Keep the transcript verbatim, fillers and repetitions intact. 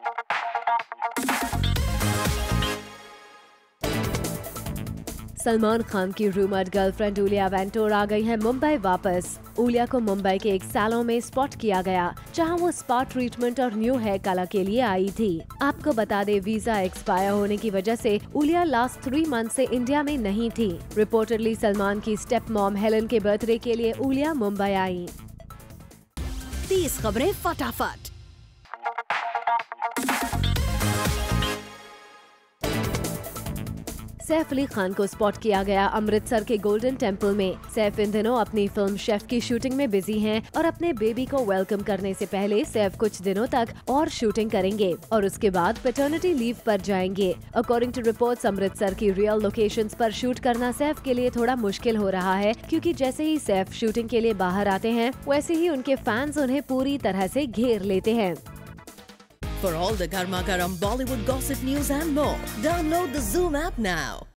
सलमान खान की rumoured girlfriend उलिया वेंटोर आ गई है मुंबई वापस। उलिया को मुंबई के एक सैलून में स्पॉट किया गया, जहां वो स्पा ट्रीटमेंट और न्यू हेयर कलर के लिए आई थी। आपको बता दे, वीजा एक्सपायर होने की वजह से उलिया लास्ट थ्री मंथ से इंडिया में नहीं थी। रिपोर्टेडली सलमान की स्टेप मॉम हेलन के बर्थडे के लिए उलिया मुंबई आई। तीस खबरें फटाफट। सैफ अली खान को स्पॉट किया गया अमृतसर के गोल्डन टेम्पल में। सैफ इन दिनों अपनी फिल्म शेफ की शूटिंग में बिजी हैं और अपने बेबी को वेलकम करने से पहले सैफ कुछ दिनों तक और शूटिंग करेंगे और उसके बाद पैटर्निटी लीव पर जाएंगे। अकॉर्डिंग टू रिपोर्ट्स, अमृतसर की रियल लोकेशंस पर शूट करना सैफ के लिए थोड़ा मुश्किल हो रहा है, क्योंकि जैसे ही सैफ शूटिंग के लिए बाहर आते हैं, वैसे ही उनके फैंस उन्हें पूरी तरह से घेर लेते हैं। For all the Garma Garam Bollywood gossip news and more, download the Zoom app now.